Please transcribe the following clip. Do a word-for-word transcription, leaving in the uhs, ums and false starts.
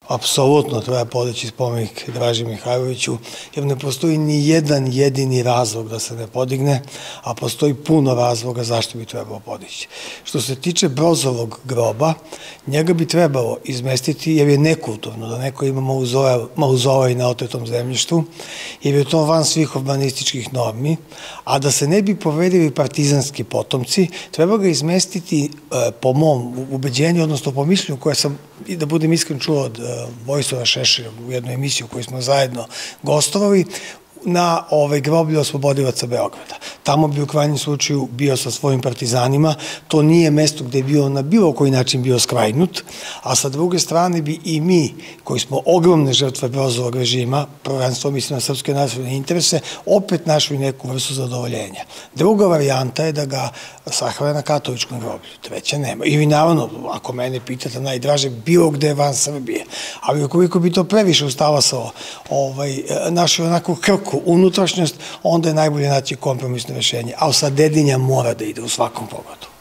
Apsolutno treba podići spomenik Draži Mihajloviću, jer ne postoji ni jedan jedini razlog da se ne podigne, a postoji puno razloga zašto bi trebalo podići. Što se tiče Brozovog groba, njega bi trebalo izmestiti jer je nekulturno da neko ima mauzolej na otetom zemljištu, jer je to van svih urbanističkih normi, a da se ne bi povedili partizanski potomci, treba ga izmestiti po mom ubeđenju, odnosno po mišljenju koje sam, i da budem iskren, čuo od Vojislava Šešelja u jednoj emisiji u kojoj smo zajedno gostovali, na groblje oslobodilaca Beograda. Tamo bi u krajnjem slučaju bio sa svojim partizanima, to nije mesto gde je bio na bilo koji način bio skrajnut, a sa druge strane bi i mi, koji smo ogromne žrtve Brozovog režima, prvenstvo mislim na srpske nacionalne interese, opet našli neku vrstu zadovoljenja. Druga varijanta je da ga sahrane na katoličkom groblju, treća nema. Ili naravno, ako mene pitate, najdraže bilo gde van Srbije, ali ukoliko bi to previše ustalasalo našu onako krku unutrašnjost, onda je najbolje naći kompromisno rešenje. A sad Dedinja mora da ide u svakom pogledu.